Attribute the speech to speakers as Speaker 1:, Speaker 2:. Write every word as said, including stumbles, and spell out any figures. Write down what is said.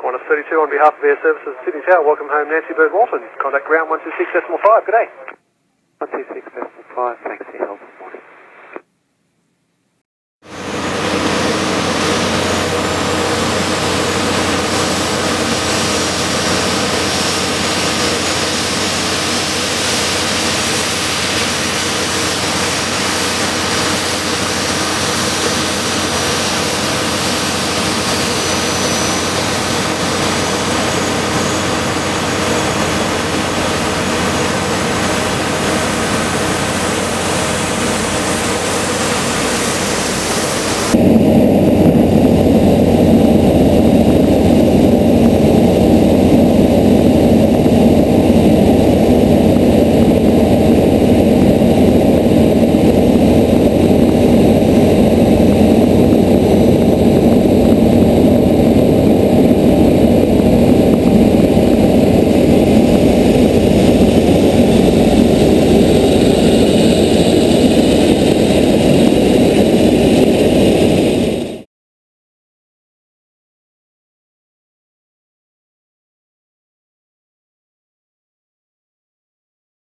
Speaker 1: Qantas thirty-two on behalf of Airservices Sydney Tower. Welcome home, Nancy-Bird Walton. Contact ground one two six decimal five. Good day.
Speaker 2: one two six decimal five, thanks for your help.